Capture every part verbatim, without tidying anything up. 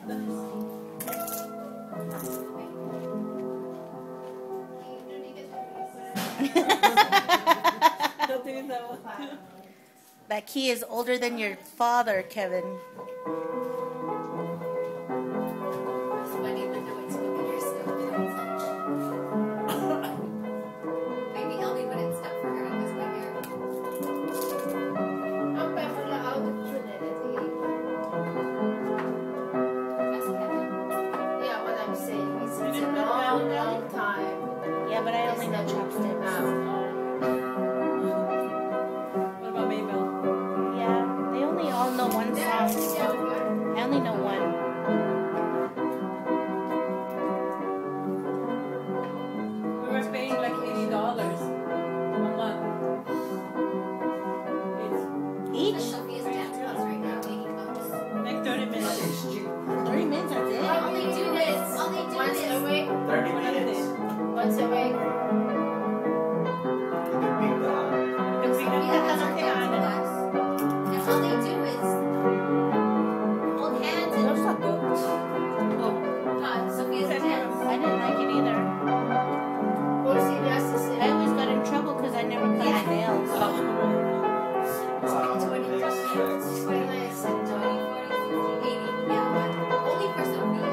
That key is older than your father, Kevin. Yeah, but I only know chopsticks. What about Maybell? Yeah, they only all know one song. I only know one. We were paying like eighty dollars a month. Each? Sophia's dance class right now, eighty bucks. Like thirty minutes. Thirty minutes, that's it? Only do this. Only do Once this. a week. thirty minutes. Once a week. You can beat that. Sophia has her dance class. And all they do is hold hands and Those are good. uh, Sophia's dance. I didn't like it either. Or serious is I always got in trouble because I never cut my nails. Wow, twenty makes plus minutes. sense. twenty minutes and twenty, forty, fifty, eighty. Yeah, but only for Sophia.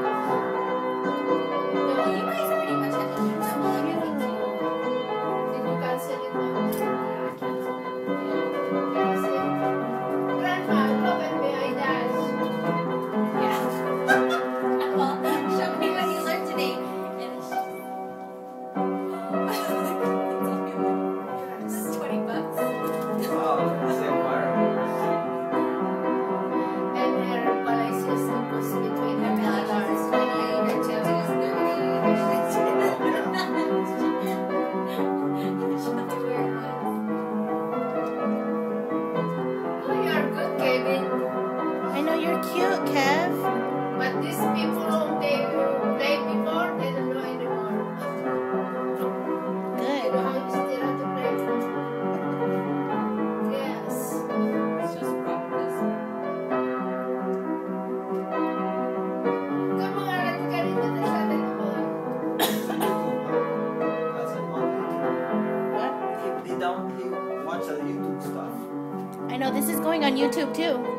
No, you guys pretty much have to do something like everything too. Did you cancel it now? Yeah, I can't. Cancel. Grandma, look at me, I dance. Yeah. Well, show me what you learned today. And it's twenty bucks. Wow, that's environment. And her paralysis was between her Her dollars. twenty-eight, her tattoos thirty, her shit's Show me where it was. Oh, you're good, Kevin. I know you're cute, Kev. But these people who they played before, they don't know anymore. They Good. know how to still how to play. Yes. It's just practice. Come on, let's get into the second one. That's it on What? YouTube. He, he down, he watch the YouTube stuff. I know this is going on YouTube too.